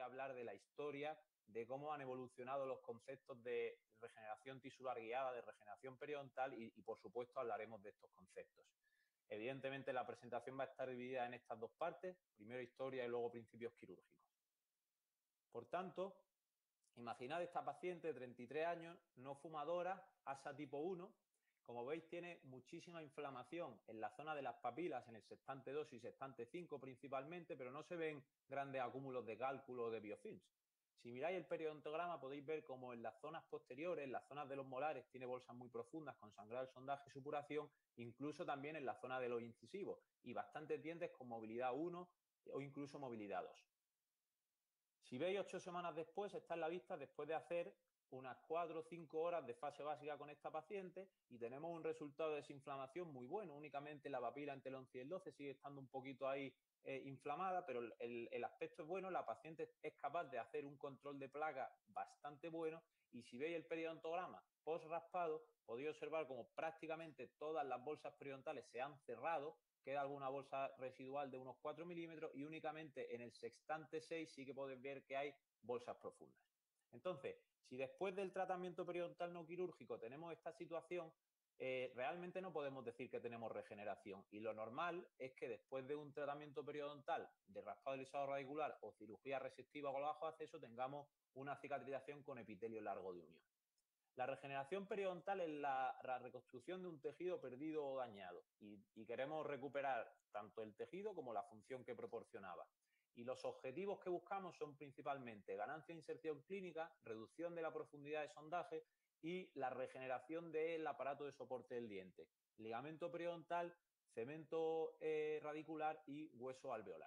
a hablar de la historia, de cómo han evolucionado los conceptos de regeneración tisular guiada, de regeneración periodontal y por supuesto, hablaremos de estos conceptos. Evidentemente, la presentación va a estar dividida en estas dos partes, primero historia y luego principios quirúrgicos. Por tanto, imaginad esta paciente de 33 años, no fumadora, asa tipo 1. Como veis, tiene muchísima inflamación en la zona de las papilas, en el sextante 2 y sextante 5 principalmente, pero no se ven grandes acúmulos de cálculo o de biofilms. Si miráis el periodontograma podéis ver como en las zonas posteriores, en las zonas de los molares, tiene bolsas muy profundas con sangrado, sondaje y supuración, incluso también en la zona de los incisivos y bastantes dientes con movilidad 1 o incluso movilidad 2. Si veis 8 semanas después, está en la vista después de hacer unas 4 o 5 horas de fase básica con esta paciente y tenemos un resultado de desinflamación muy bueno. Únicamente la papila entre el 11 y el 12 sigue estando un poquito ahí inflamada, pero el aspecto es bueno. La paciente es capaz de hacer un control de placa bastante bueno y si veis el periodontograma post raspado, podéis observar como prácticamente todas las bolsas periodontales se han cerrado. Queda alguna bolsa residual de unos 4 milímetros y únicamente en el sextante 6 sí que podéis ver que hay bolsas profundas. Entonces, si después del tratamiento periodontal no quirúrgico tenemos esta situación, realmente no podemos decir que tenemos regeneración y lo normal es que después de un tratamiento periodontal de raspado alisado radicular o cirugía resectiva con bajo acceso tengamos una cicatrización con epitelio largo de unión. La regeneración periodontal es la reconstrucción de un tejido perdido o dañado y queremos recuperar tanto el tejido como la función que proporcionaba. Y los objetivos que buscamos son principalmente ganancia de inserción clínica, reducción de la profundidad de sondaje y la regeneración del aparato de soporte del diente, ligamento periodontal, cemento radicular y hueso alveolar.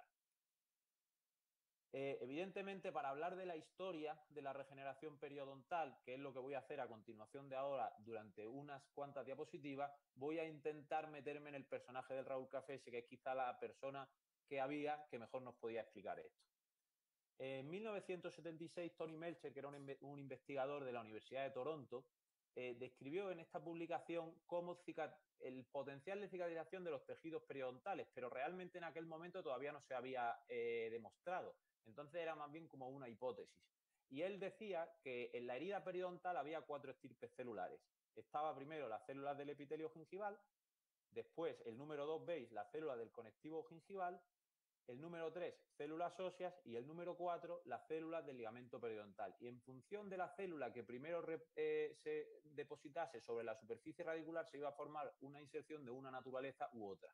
Evidentemente, para hablar de la historia de la regeneración periodontal, que es lo que voy a hacer a continuación de ahora durante unas cuantas diapositivas, voy a intentar meterme en el personaje del Raúl Cafese, que es quizá la persona que mejor nos podía explicar esto. En 1976, Tony Melcher, que era un investigador de la Universidad de Toronto, describió en esta publicación cómo el potencial de cicatrización de los tejidos periodontales, pero realmente en aquel momento todavía no se había demostrado. Entonces era más bien como una hipótesis. Y él decía que en la herida periodontal había 4 estirpes celulares. Estaba primero las células del epitelio gingival, después el número 2 veis la célula del conectivo gingival, el número 3 células óseas y el número 4 las células del ligamento periodontal. Y en función de la célula que primero se depositase sobre la superficie radicular se iba a formar una inserción de una naturaleza u otra.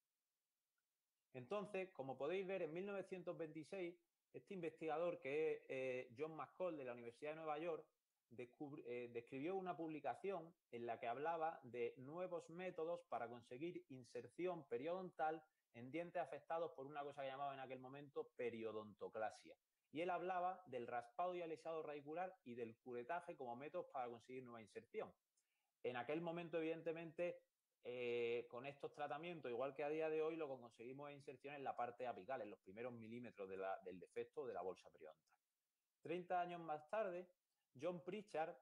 Entonces, como podéis ver, en 1926 este investigador, que es John McCall de la Universidad de Nueva York, describió una publicación en la que hablaba de nuevos métodos para conseguir inserción periodontal en dientes afectados por una cosa que llamaba en aquel momento periodontoclasia. Y él hablaba del raspado y alisado radicular y del curetaje como métodos para conseguir nueva inserción. En aquel momento, evidentemente, con estos tratamientos, igual que a día de hoy, lo que conseguimos es inserción en la parte apical, en los primeros milímetros del defecto de la bolsa periodontal. 30 años más tarde, John Pritchard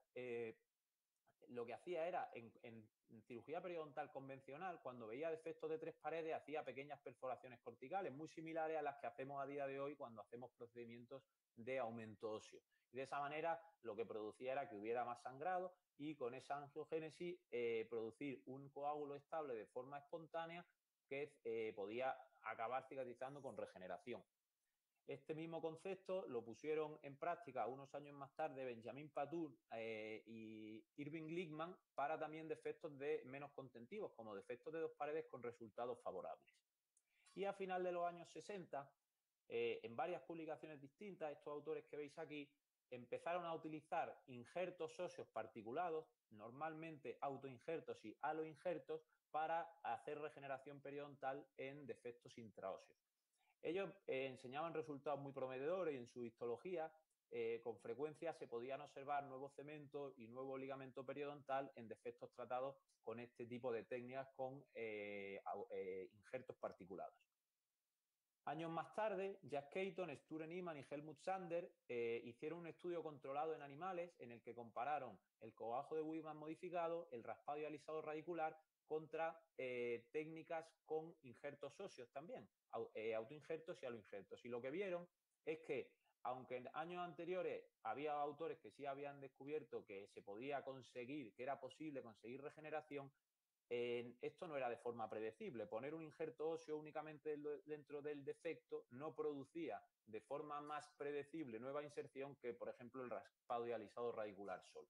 lo que hacía era, en cirugía periodontal convencional, cuando veía defectos de 3 paredes, hacía pequeñas perforaciones corticales, muy similares a las que hacemos a día de hoy cuando hacemos procedimientos de aumento óseo. Y de esa manera, lo que producía era que hubiera más sangrado y con esa angiogénesis producir un coágulo estable de forma espontánea que podía acabar cicatrizando con regeneración. Este mismo concepto lo pusieron en práctica unos años más tarde Benjamin Patur y Irving Glickman para también defectos menos contentivos, como defectos de 2 paredes con resultados favorables. Y a final de los años 60, en varias publicaciones distintas, estos autores que veis aquí empezaron a utilizar injertos óseos particulados, normalmente autoinjertos y aloinjertos, para hacer regeneración periodontal en defectos intraóseos. Ellos enseñaban resultados muy prometedores y en su histología con frecuencia se podían observar nuevos cementos y nuevo ligamento periodontal en defectos tratados con este tipo de técnicas con injertos particulados. Años más tarde, Jack Keaton, Sture Niemann y Helmut Sander hicieron un estudio controlado en animales en el que compararon el coajo de Weidman modificado, el raspado y alisado radicular contra técnicas con injertos óseos también, autoinjertos y aloinjertos. Y lo que vieron es que aunque en años anteriores había autores que sí habían descubierto que se podía conseguir, que era posible conseguir regeneración, esto no era de forma predecible. Poner un injerto óseo únicamente dentro del defecto no producía de forma más predecible nueva inserción que, por ejemplo, el raspado y alisado radicular solo.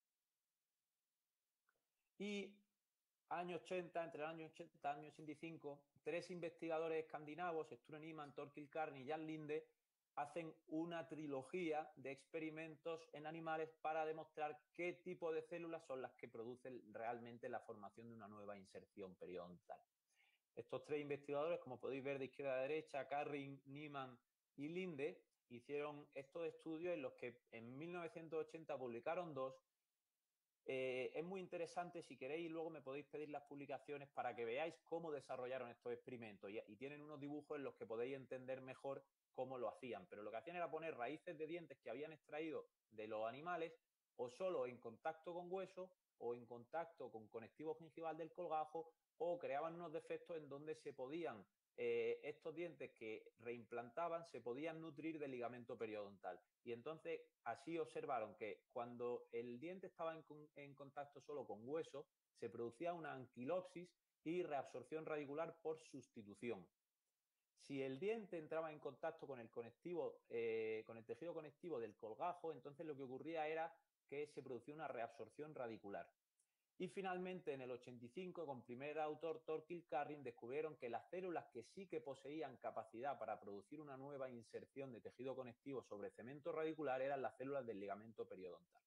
Y años 80, entre el año 80 y el año 85, tres investigadores escandinavos, Sture Nyman, Thorkild Carney y Jan Linde, hacen una trilogía de experimentos en animales para demostrar qué tipo de células son las que producen realmente la formación de una nueva inserción periodontal. Estos tres investigadores, como podéis ver de izquierda a derecha, Carney, Nyman y Linde, hicieron estos estudios en los que en 1980 publicaron dos. Es muy interesante, si queréis, luego me podéis pedir las publicaciones para que veáis cómo desarrollaron estos experimentos y tienen unos dibujos en los que podéis entender mejor cómo lo hacían. Pero lo que hacían era poner raíces de dientes que habían extraído de los animales o solo en contacto con hueso o en contacto con conectivo gingival del colgajo, o creaban unos defectos en donde se podían, estos dientes que reimplantaban se podían nutrir del ligamento periodontal. Y entonces así observaron que cuando el diente estaba en contacto solo con hueso, se producía una anquilopsis y reabsorción radicular por sustitución. Si el diente entraba en contacto con el conectivo, con el tejido conectivo del colgajo, entonces lo que ocurría era que se producía una reabsorción radicular. Y finalmente, en el 85, con primer autor Thorkild Carney, descubrieron que las células que sí que poseían capacidad para producir una nueva inserción de tejido conectivo sobre cemento radicular eran las células del ligamento periodontal.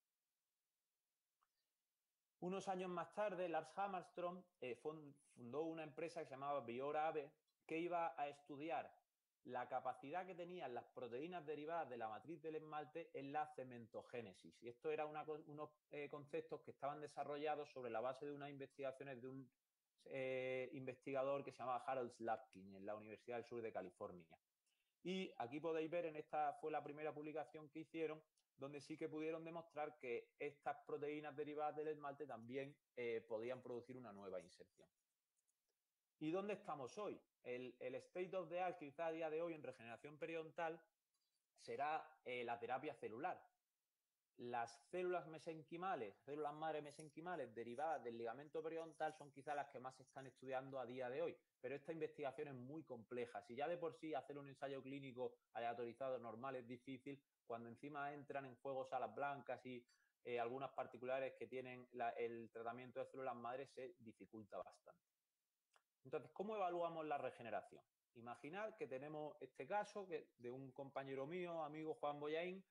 Unos años más tarde, Lars Hammarström fundó una empresa que se llamaba Biora AB, que iba a estudiar la capacidad que tenían las proteínas derivadas de la matriz del esmalte en la cementogénesis. Y esto eran unos conceptos que estaban desarrollados sobre la base de unas investigaciones de un investigador que se llamaba Harold Slavkin en la Universidad del Sur de California. Y aquí podéis ver, esta fue la primera publicación que hicieron, donde sí que pudieron demostrar que estas proteínas derivadas del esmalte también podían producir una nueva inserción. ¿Y dónde estamos hoy? El state of the art, quizá a día de hoy en regeneración periodontal, será la terapia celular. Las células mesenquimales, células madre mesenquimales derivadas del ligamento periodontal son quizá las que más se están estudiando a día de hoy, pero esta investigación es muy compleja. Si ya de por sí hacer un ensayo clínico aleatorizado normal es difícil, cuando encima entran en juego salas blancas y algunas particulares que tienen el tratamiento de células madres, se dificulta bastante. Entonces, ¿cómo evaluamos la regeneración? Imaginad que tenemos este caso de un compañero mío, amigo Juan Boyain,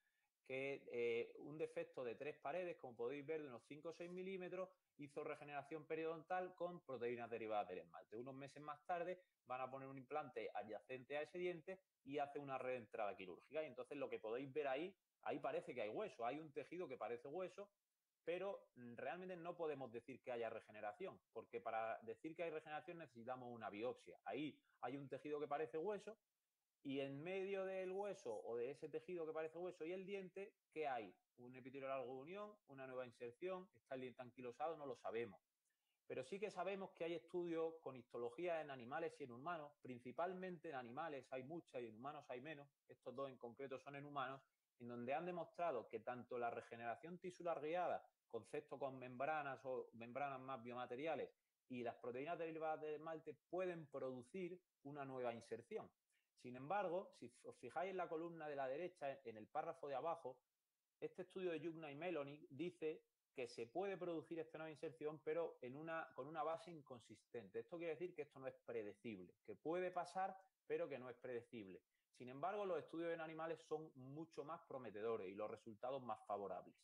que un defecto de 3 paredes, como podéis ver, de unos 5 o 6 milímetros, hizo regeneración periodontal con proteínas derivadas del esmalte. Unos meses más tarde van a poner un implante adyacente a ese diente y hace una reentrada quirúrgica. Y entonces lo que podéis ver ahí parece que hay hueso, hay un tejido que parece hueso, pero realmente no podemos decir que haya regeneración, porque para decir que hay regeneración necesitamos una biopsia. Ahí hay un tejido que parece hueso y en medio del hueso o de ese tejido que parece hueso y el diente, ¿qué hay? Un epitelio largo de unión, una nueva inserción, ¿está el diente anquilosado? No lo sabemos. Pero sí que sabemos que hay estudios con histología en animales y en humanos, principalmente en animales hay muchas y en humanos hay menos, estos dos en concreto son en humanos, en donde han demostrado que tanto la regeneración tisular guiada, concepto con membranas o membranas más biomateriales, y las proteínas derivadas del esmalte pueden producir una nueva inserción. Sin embargo, si os fijáis en la columna de la derecha, en el párrafo de abajo, este estudio de Jugna y Meloni dice que se puede producir esta nueva inserción, pero con una base inconsistente. Esto quiere decir que esto no es predecible, que puede pasar, pero que no es predecible. Sin embargo, los estudios en animales son mucho más prometedores y los resultados más favorables.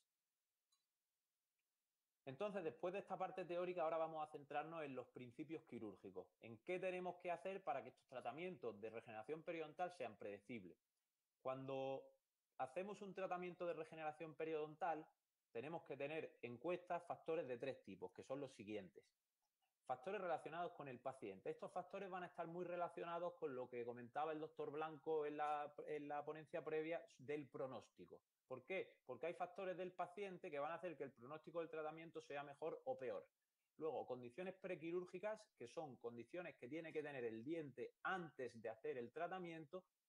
Entonces, después de esta parte teórica, ahora vamos a centrarnos en los principios quirúrgicos. ¿En qué tenemos que hacer para que estos tratamientos de regeneración periodontal sean predecibles? Cuando hacemos un tratamiento de regeneración periodontal, tenemos que tener en cuenta factores de 3 tipos, que son los siguientes. Factores relacionados con el paciente. Estos factores van a estar muy relacionados con lo que comentaba el doctor Blanco en la ponencia previa del pronóstico. ¿Por qué? Porque hay factores del paciente que van a hacer que el pronóstico del tratamiento sea mejor o peor. Luego, condiciones prequirúrgicas, que son condiciones que tiene que tener el diente antes de hacer el tratamiento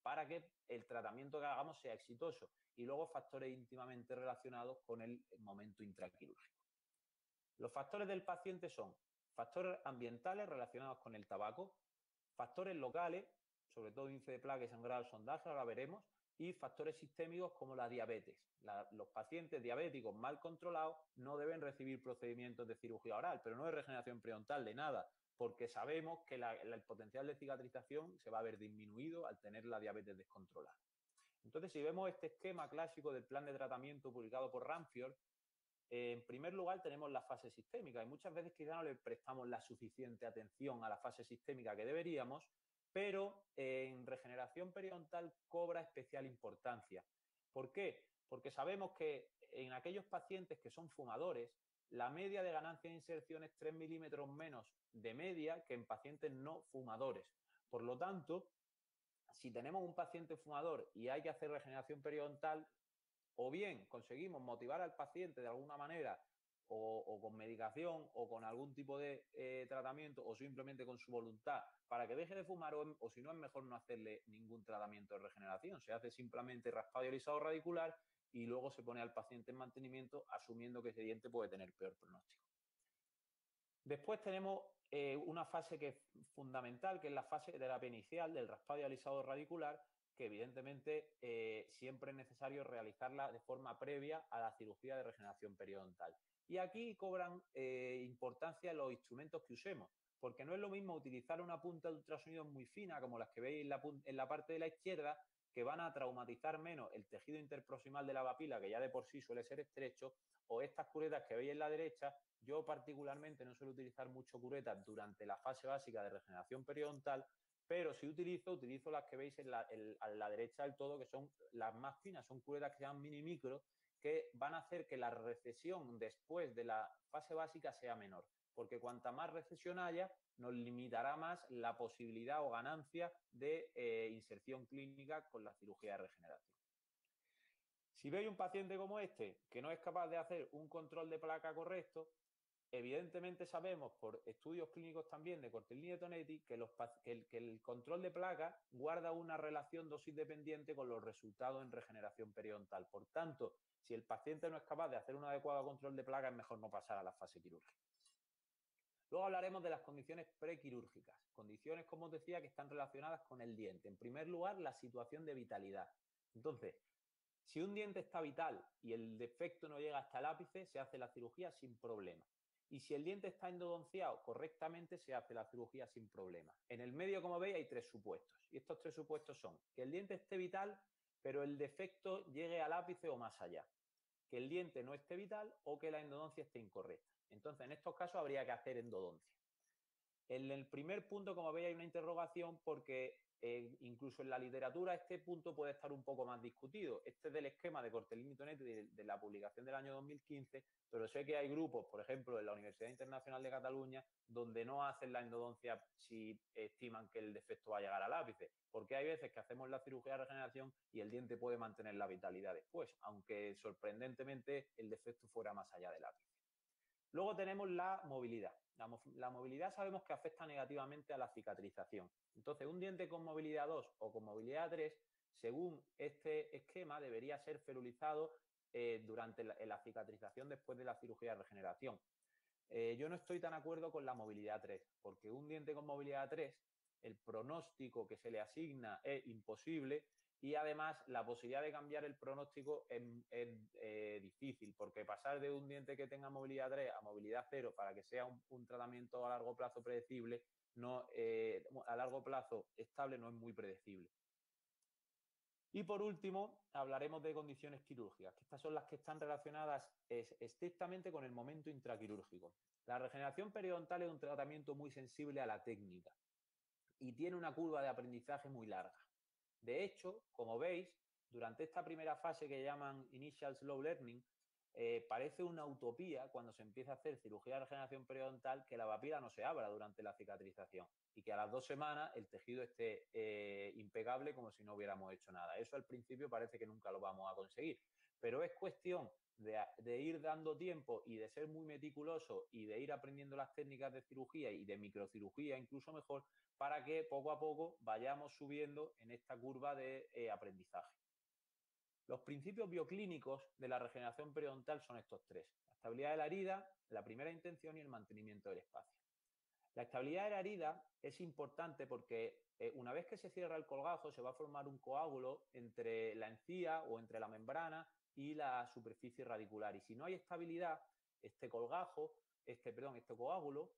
para que el tratamiento que hagamos sea exitoso. Y luego factores íntimamente relacionados con el momento intraquirúrgico. Los factores del paciente son factores ambientales relacionados con el tabaco, factores locales, sobre todo índice de placa y sangrado al sondaje, ahora veremos, y factores sistémicos como la diabetes. Los pacientes diabéticos mal controlados no deben recibir procedimientos de cirugía oral, pero no de regeneración periodontal, de nada, porque sabemos que el potencial de cicatrización se va a ver disminuido al tener la diabetes descontrolada. Entonces, si vemos este esquema clásico del plan de tratamiento publicado por Ranfield, en primer lugar tenemos la fase sistémica y muchas veces quizá no le prestamos la suficiente atención a la fase sistémica que deberíamos, pero en regeneración periodontal cobra especial importancia. ¿Por qué? Porque sabemos que en aquellos pacientes que son fumadores, la media de ganancia de inserción es 3 milímetros menos de media que en pacientes no fumadores. Por lo tanto, si tenemos un paciente fumador y hay que hacer regeneración periodontal, o bien conseguimos motivar al paciente de alguna manera o con medicación o con algún tipo de tratamiento o simplemente con su voluntad para que deje de fumar o si no es mejor no hacerle ningún tratamiento de regeneración. Se hace simplemente raspado y alisado radicular y luego se pone al paciente en mantenimiento asumiendo que ese diente puede tener peor pronóstico. Después tenemos una fase que es fundamental, que es la fase de terapia inicial del raspado y alisado radicular, que evidentemente siempre es necesario realizarla de forma previa a la cirugía de regeneración periodontal. Y aquí cobran importancia los instrumentos que usemos, porque no es lo mismo utilizar una punta de ultrasonido muy fina, como las que veis en la parte de la izquierda, que van a traumatizar menos el tejido interproximal de la papila, que ya de por sí suele ser estrecho, o estas curetas que veis en la derecha. Yo particularmente no suelo utilizar mucho curetas durante la fase básica de regeneración periodontal, pero si utilizo las que veis a la derecha del todo, que son las más finas, son curetas que se llaman mini micro, que van a hacer que la recesión después de la fase básica sea menor, porque cuanta más recesión haya, nos limitará más la posibilidad o ganancia de inserción clínica con la cirugía de regeneración. Si veis un paciente como este, que no es capaz de hacer un control de placa correcto, evidentemente sabemos por estudios clínicos también de Cortellini y Tonetti que el control de placa guarda una relación dosis dependiente con los resultados en regeneración periodontal. Por tanto, si el paciente no es capaz de hacer un adecuado control de placa, es mejor no pasar a la fase quirúrgica. Luego hablaremos de las condiciones prequirúrgicas, condiciones, como os decía, que están relacionadas con el diente. En primer lugar, la situación de vitalidad. Entonces, si un diente está vital y el defecto no llega hasta el ápice, se hace la cirugía sin problema. Y si el diente está endodonciado correctamente, se hace la cirugía sin problema. En el medio, como veis, hay tres supuestos. Y estos tres supuestos son que el diente esté vital, pero el defecto llegue al ápice o más allá. Que el diente no esté vital o que la endodoncia esté incorrecta. Entonces, en estos casos habría que hacer endodoncia. En el primer punto, como veis, hay una interrogación porque incluso en la literatura este punto puede estar un poco más discutido. Este es del esquema de Cortellini y Tonetti de la publicación del año 2015, pero sé que hay grupos, por ejemplo, en la Universidad Internacional de Cataluña, donde no hacen la endodoncia si estiman que el defecto va a llegar al ápice, porque hay veces que hacemos la cirugía de regeneración y el diente puede mantener la vitalidad después, aunque sorprendentemente el defecto fuera más allá del ápice. Luego tenemos la movilidad. La movilidad sabemos que afecta negativamente a la cicatrización. Entonces, un diente con movilidad 2 o con movilidad 3, según este esquema, debería ser ferulizado durante la cicatrización después de la cirugía de regeneración. Yo no estoy tan de acuerdo con la movilidad 3, porque un diente con movilidad 3, el pronóstico que se le asigna es imposible y además la posibilidad de cambiar el pronóstico es difícil, porque pasar de un diente que tenga movilidad 3 a movilidad 0 para que sea un tratamiento a largo plazo predecible, a largo plazo estable no es muy predecible. Y por último, hablaremos de condiciones quirúrgicas, que estas son las que están relacionadas estrictamente con el momento intraquirúrgico. La regeneración periodontal es un tratamiento muy sensible a la técnica y tiene una curva de aprendizaje muy larga. De hecho, como veis, durante esta primera fase que llaman Initial Slow Learning, parece una utopía cuando se empieza a hacer cirugía de regeneración periodontal que la papila no se abra durante la cicatrización y que a las 2 semanas el tejido esté impecable como si no hubiéramos hecho nada. Eso al principio parece que nunca lo vamos a conseguir. pero es cuestión de ir dando tiempo y de ser muy meticuloso y de ir aprendiendo las técnicas de cirugía y de microcirugía incluso mejor, para que poco a poco vayamos subiendo en esta curva de aprendizaje. Los principios bioclínicos de la regeneración periodontal son estos tres: la estabilidad de la herida, la primera intención y el mantenimiento del espacio. La estabilidad de la herida es importante porque una vez que se cierra el colgajo se va a formar un coágulo entre la encía o entre la membrana y la superficie radicular. Y si no hay estabilidad, este coágulo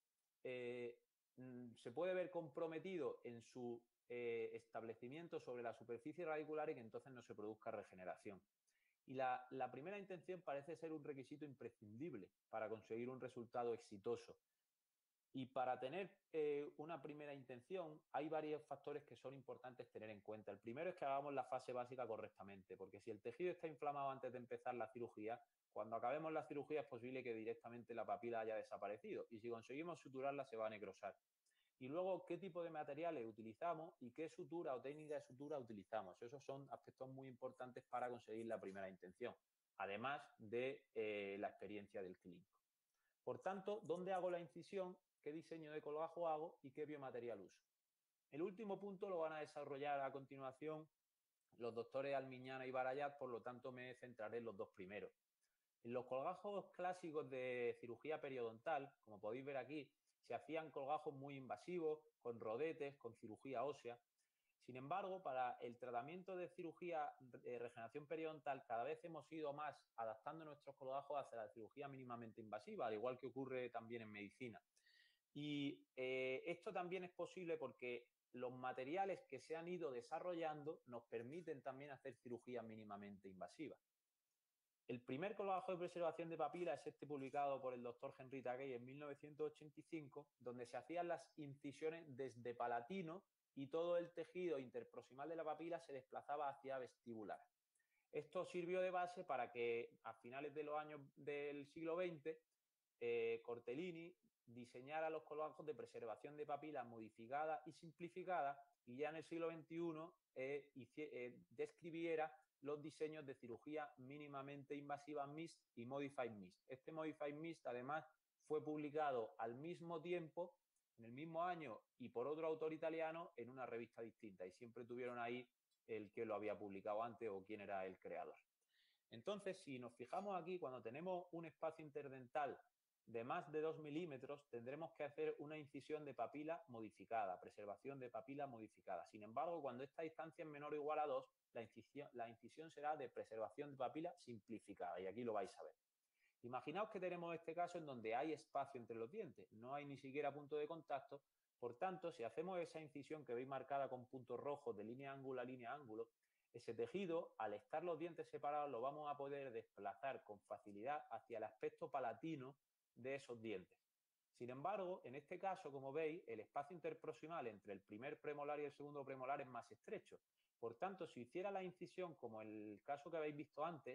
se puede ver comprometido en su establecimiento sobre la superficie radicular y que entonces no se produzca regeneración. Y la primera intención parece ser un requisito imprescindible para conseguir un resultado exitoso. Y para tener una primera intención hay varios factores que son importantes tener en cuenta. El primero es que hagamos la fase básica correctamente, porque si el tejido está inflamado antes de empezar la cirugía, cuando acabemos la cirugía es posible que directamente la papila haya desaparecido, y si conseguimos suturarla se va a necrosar. Y luego, ¿qué tipo de materiales utilizamos y qué sutura o técnica de sutura utilizamos? Esos son aspectos muy importantes para conseguir la primera intención, además de la experiencia del clínico. Por tanto, ¿dónde hago la incisión? ¿Qué diseño de colgajo hago y qué biomaterial uso? El último punto lo van a desarrollar a continuación los doctores Almiñana y Barayat, por lo tanto me centraré en los dos primeros. En los colgajos clásicos de cirugía periodontal, como podéis ver aquí, se hacían colgajos muy invasivos, con rodetes, con cirugía ósea. Sin embargo, para el tratamiento de cirugía de regeneración periodontal, cada vez hemos ido más adaptando nuestros colgajos hacia la cirugía mínimamente invasiva, al igual que ocurre también en medicina. Y esto también es posible porque los materiales que se han ido desarrollando nos permiten también hacer cirugía mínimamente invasiva. El primer colgajo de preservación de papila es este publicado por el doctor Henry Takei en 1985, donde se hacían las incisiones desde palatino y todo el tejido interproximal de la papila se desplazaba hacia vestibular. Esto sirvió de base para que a finales de los años del siglo XX, Cortellini diseñara los colgajos de preservación de papila modificada y simplificada, y ya en el siglo XXI describiera los diseños de cirugía mínimamente invasiva MIST y Modified MIST. Este Modified MIST además fue publicado al mismo tiempo, en el mismo año y por otro autor italiano en una revista distinta, y siempre tuvieron ahí el que lo había publicado antes o quién era el creador. Entonces, si nos fijamos aquí, cuando tenemos un espacio interdental de más de 2 milímetros, tendremos que hacer una incisión de papila modificada, preservación de papila modificada. Sin embargo, cuando esta distancia es menor o igual a 2, la incisión será de preservación de papila simplificada, y aquí lo vais a ver. Imaginaos que tenemos este caso en donde hay espacio entre los dientes, no hay ni siquiera punto de contacto. Por tanto, si hacemos esa incisión que veis marcada con puntos rojos de línea ángulo a línea ángulo, ese tejido, al estar los dientes separados, lo vamos a poder desplazar con facilidad hacia el aspecto palatino de esos dientes. Sin embargo, en este caso, como veis, el espacio interproximal entre el primer premolar y el segundo premolar es más estrecho. Por tanto, si hiciera la incisión como el caso que habéis visto antes,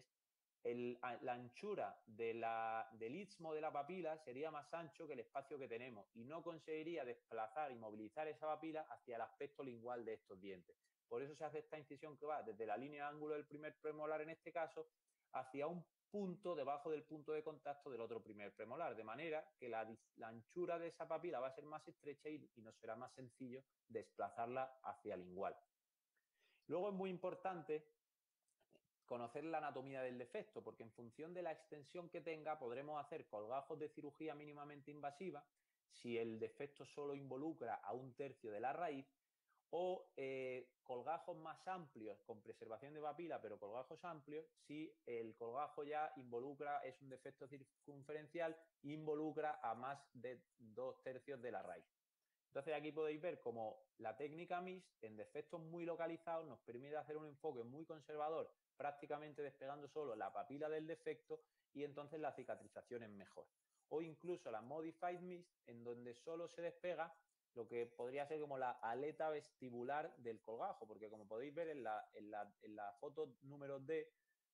la anchura del istmo de la papila sería más ancho que el espacio que tenemos y no conseguiría desplazar y movilizar esa papila hacia el aspecto lingual de estos dientes. Por eso se hace esta incisión que va desde la línea de ángulo del primer premolar, en este caso, hacia un punto debajo del punto de contacto del otro primer premolar, de manera que la anchura de esa papila va a ser más estrecha y nos será más sencillo desplazarla hacia el lingual. Luego es muy importante conocer la anatomía del defecto, porque en función de la extensión que tenga podremos hacer colgajos de cirugía mínimamente invasiva si el defecto solo involucra a 1/3 de la raíz, o colgajos más amplios con preservación de papila, pero colgajos amplios si el colgajo ya es un defecto circunferencial e involucra a más de 2/3 de la raíz. Entonces aquí podéis ver cómo la técnica MIST en defectos muy localizados nos permite hacer un enfoque muy conservador, prácticamente despegando solo la papila del defecto, y entonces la cicatrización es mejor. O incluso la Modified MIST, en donde solo se despega lo que podría ser como la aleta vestibular del colgajo, porque como podéis ver en la foto número D,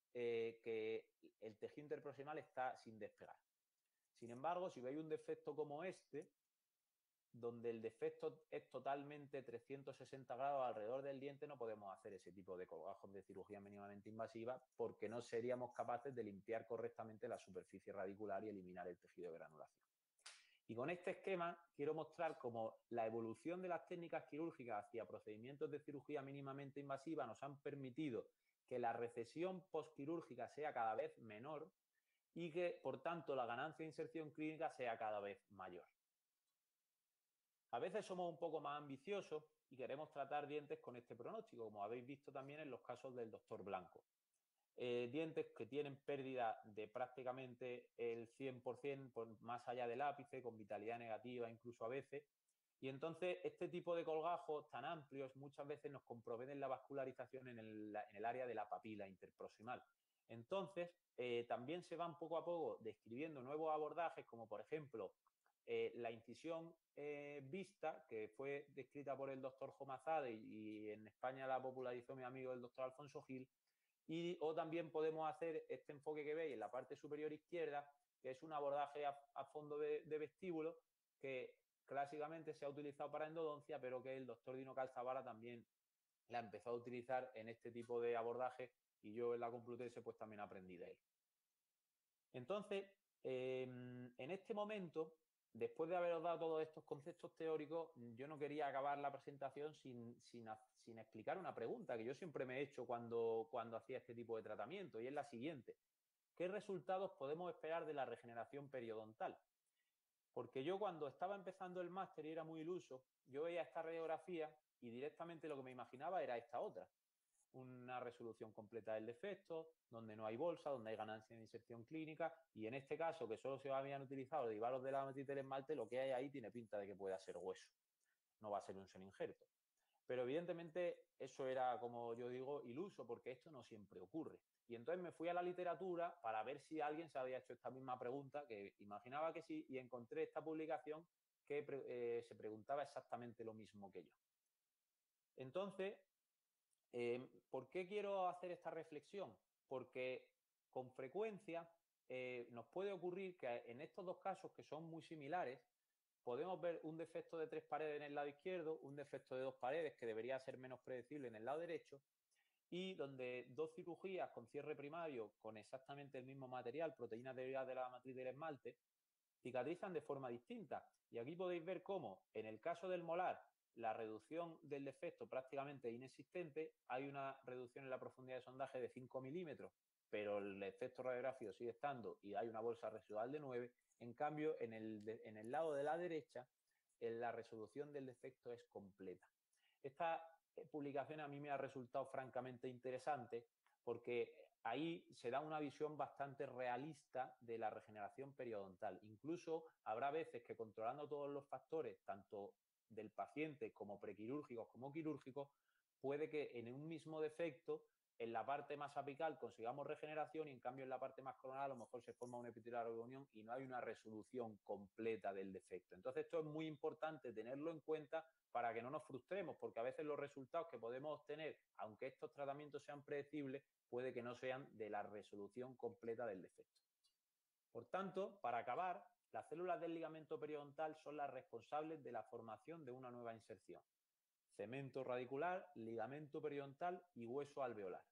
que el tejido interproximal está sin despegar. Sin embargo, si veis un defecto como este, donde el defecto es totalmente 360 grados alrededor del diente, no podemos hacer ese tipo de colgajos de cirugía mínimamente invasiva porque no seríamos capaces de limpiar correctamente la superficie radicular y eliminar el tejido de granulación. Y con este esquema quiero mostrar cómo la evolución de las técnicas quirúrgicas hacia procedimientos de cirugía mínimamente invasiva nos han permitido que la recesión postquirúrgica sea cada vez menor y que, por tanto, la ganancia de inserción clínica sea cada vez mayor. A veces somos un poco más ambiciosos y queremos tratar dientes con este pronóstico, como habéis visto también en los casos del doctor Blanco. Dientes que tienen pérdida de prácticamente el 100% por más allá del ápice, con vitalidad negativa incluso a veces. Y entonces este tipo de colgajos tan amplios muchas veces nos comprometen la vascularización en el área de la papila interproximal. Entonces, también se van poco a poco describiendo nuevos abordajes, como por ejemplo la incisión vista, que fue descrita por el doctor Jomazade y en España la popularizó mi amigo el doctor Alfonso Gil, o también podemos hacer este enfoque que veis en la parte superior izquierda, que es un abordaje a fondo de vestíbulo, que clásicamente se ha utilizado para endodoncia, pero que el doctor Dino Calzavara también la empezó a utilizar en este tipo de abordaje y yo en la Complutense pues también aprendí de él. Entonces, en este momento, después de haberos dado todos estos conceptos teóricos, yo no quería acabar la presentación sin explicar una pregunta que yo siempre me he hecho cuando hacía este tipo de tratamiento, y es la siguiente. ¿Qué resultados podemos esperar de la regeneración periodontal? Porque yo cuando estaba empezando el máster y era muy iluso, yo veía esta radiografía y directamente lo que me imaginaba era esta otra. Una resolución completa del defecto, donde no hay bolsa, donde hay ganancia de inserción clínica, y en este caso, que solo se habían utilizado derivados de la matriz del esmalte, lo que hay ahí tiene pinta de que pueda ser hueso, no va a ser un semi-injerto. Pero evidentemente eso era, como yo digo, iluso, porque esto no siempre ocurre. Y entonces me fui a la literatura para ver si alguien se había hecho esta misma pregunta, que imaginaba que sí, y encontré esta publicación que se preguntaba exactamente lo mismo que yo. Entonces, ¿por qué quiero hacer esta reflexión? Porque con frecuencia nos puede ocurrir que en estos dos casos, que son muy similares, podemos ver un defecto de 3 paredes en el lado izquierdo, un defecto de 2 paredes que debería ser menos predecible en el lado derecho, y donde dos cirugías con cierre primario con exactamente el mismo material, proteínas derivadas de la matriz del esmalte, cicatrizan de forma distinta. Y aquí podéis ver cómo, en el caso del molar, la reducción del defecto prácticamente inexistente, hay una reducción en la profundidad de sondaje de 5 milímetros, pero el efecto radiográfico sigue estando y hay una bolsa residual de 9. En cambio, en el lado de la derecha, la resolución del defecto es completa. Esta publicación a mí me ha resultado francamente interesante porque ahí se da una visión bastante realista de la regeneración periodontal. Incluso habrá veces que controlando todos los factores, tanto del paciente como prequirúrgicos como quirúrgicos, puede que en un mismo defecto, en la parte más apical consigamos regeneración y en cambio en la parte más coronal a lo mejor se forma un epitelio de unión y no hay una resolución completa del defecto. Entonces esto es muy importante tenerlo en cuenta para que no nos frustremos, porque a veces los resultados que podemos obtener, aunque estos tratamientos sean predecibles, puede que no sean de la resolución completa del defecto. Por tanto, para acabar, las células del ligamento periodontal son las responsables de la formación de una nueva inserción. Cemento radicular, ligamento periodontal y hueso alveolar.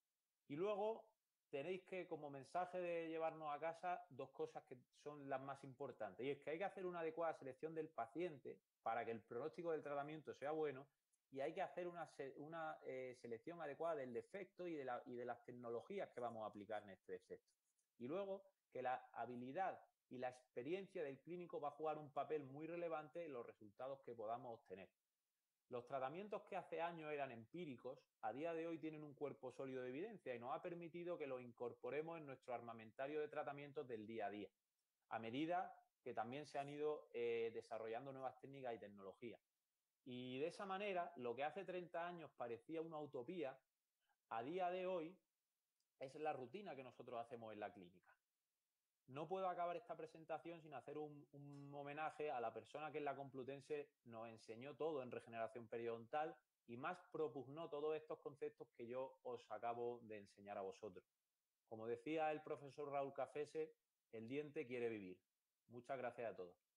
Y luego tenéis que, como mensaje de llevarnos a casa, dos cosas que son las más importantes. Y es que hay que hacer una adecuada selección del paciente para que el pronóstico del tratamiento sea bueno y hay que hacer una selección adecuada del defecto y de las tecnologías que vamos a aplicar en este defecto. Y luego que la habilidad y la experiencia del clínico va a jugar un papel muy relevante en los resultados que podamos obtener. Los tratamientos que hace años eran empíricos, a día de hoy tienen un cuerpo sólido de evidencia y nos ha permitido que los incorporemos en nuestro armamentario de tratamientos del día a día, a medida que también se han ido desarrollando nuevas técnicas y tecnologías. Y de esa manera, lo que hace 30 años parecía una utopía, a día de hoy es la rutina que nosotros hacemos en la clínica. No puedo acabar esta presentación sin hacer un homenaje a la persona que en la Complutense nos enseñó todo en regeneración periodontal y más propugnó todos estos conceptos que yo os acabo de enseñar a vosotros. Como decía el profesor Raúl Cafese, el diente quiere vivir. Muchas gracias a todos.